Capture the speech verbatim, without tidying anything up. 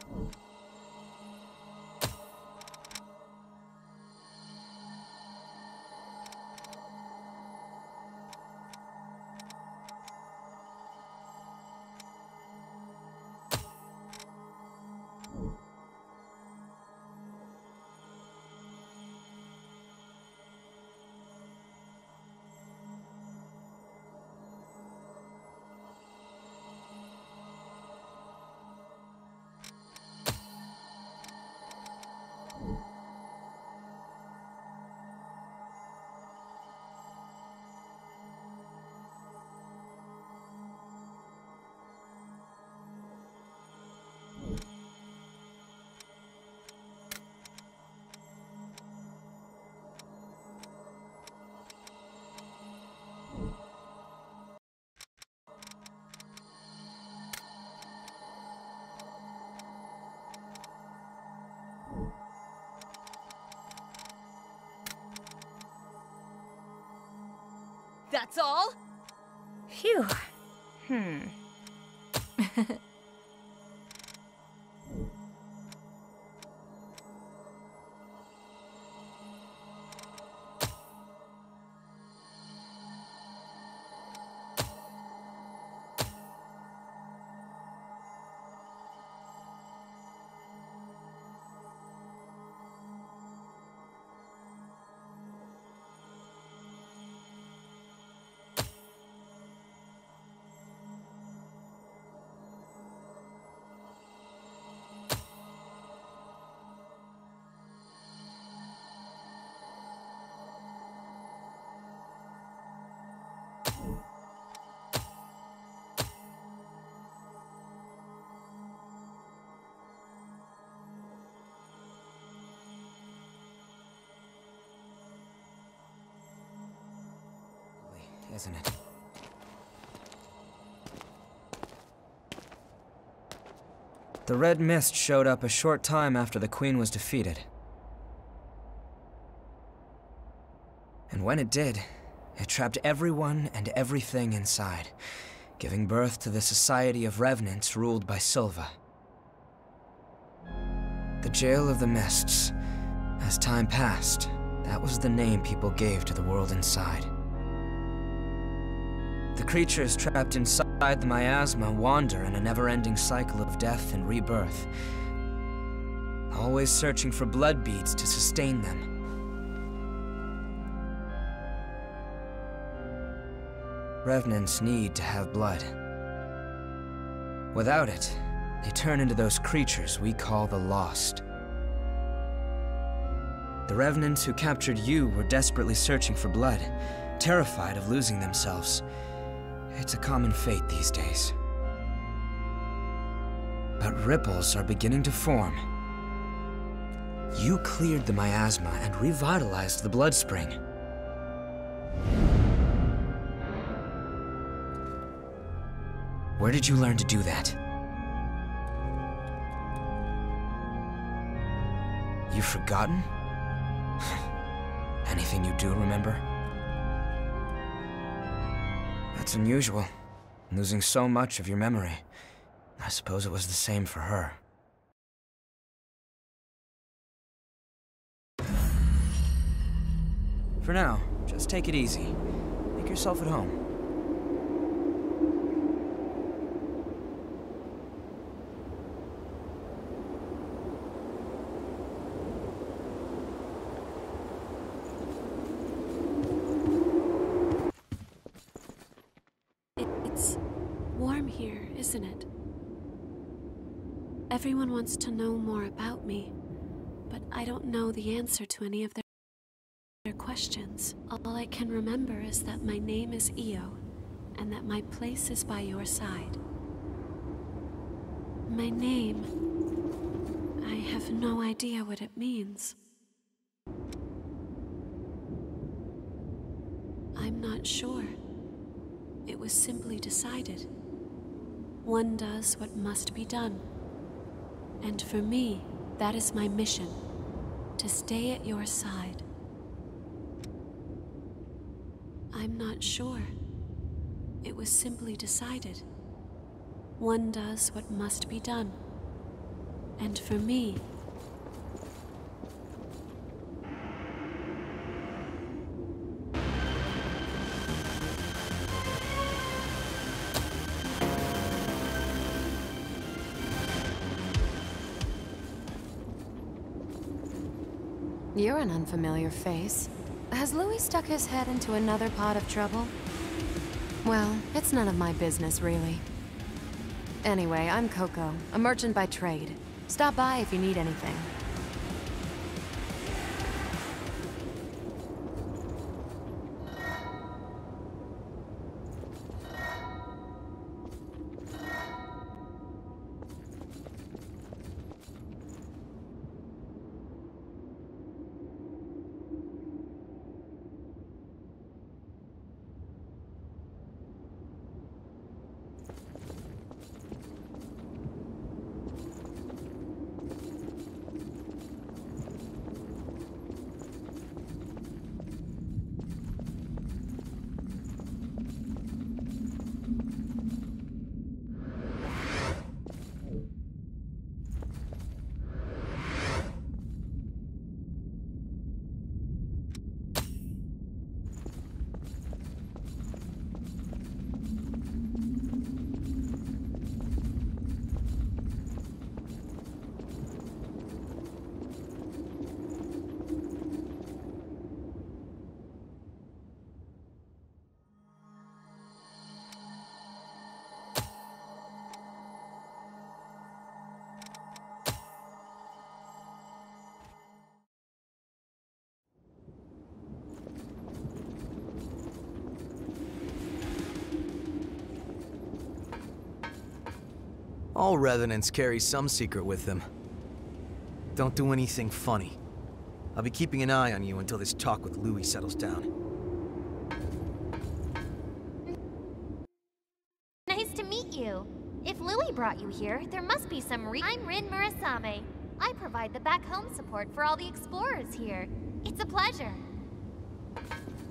That's all? Phew. Hmm. Isn't it? The red mist showed up a short time after the Queen was defeated. And when it did, it trapped everyone and everything inside, giving birth to the Society of Revenants ruled by Silva. The Jail of the Mists. As time passed, that was the name people gave to the world inside. The creatures trapped inside the miasma wander in a never-ending cycle of death and rebirth, always searching for blood beads to sustain them. Revenants need to have blood. Without it, they turn into those creatures we call the Lost. The Revenants who captured you were desperately searching for blood, terrified of losing themselves. It's a common fate these days. But ripples are beginning to form. You cleared the miasma and revitalized the blood spring. Where did you learn to do that? You've forgotten? Anything you do remember? That's unusual, losing so much of your memory. I suppose it was the same for her. For now, just take it easy. Make yourself at home. Isn't it? Everyone wants to know more about me, but I don't know the answer to any of their, their questions. All I can remember is that my name is Io, and that my place is by your side. My name... I have no idea what it means. I'm not sure. It was simply decided. One does what must be done. And for me, that is my mission, to stay at your side. I'm not sure. It was simply decided. One does what must be done. And for me, You're an unfamiliar face. Has Louis stuck his head into another pot of trouble? Well, it's none of my business, really. Anyway, I'm Coco, a merchant by trade. Stop by if you need anything. All revenants carry some secret with them. Don't do anything funny. I'll be keeping an eye on you until this talk with Louis settles down. Nice to meet you. If Louis brought you here, there must be some re- I'm Rin Murasame. I provide the back home support for all the explorers here. It's a pleasure.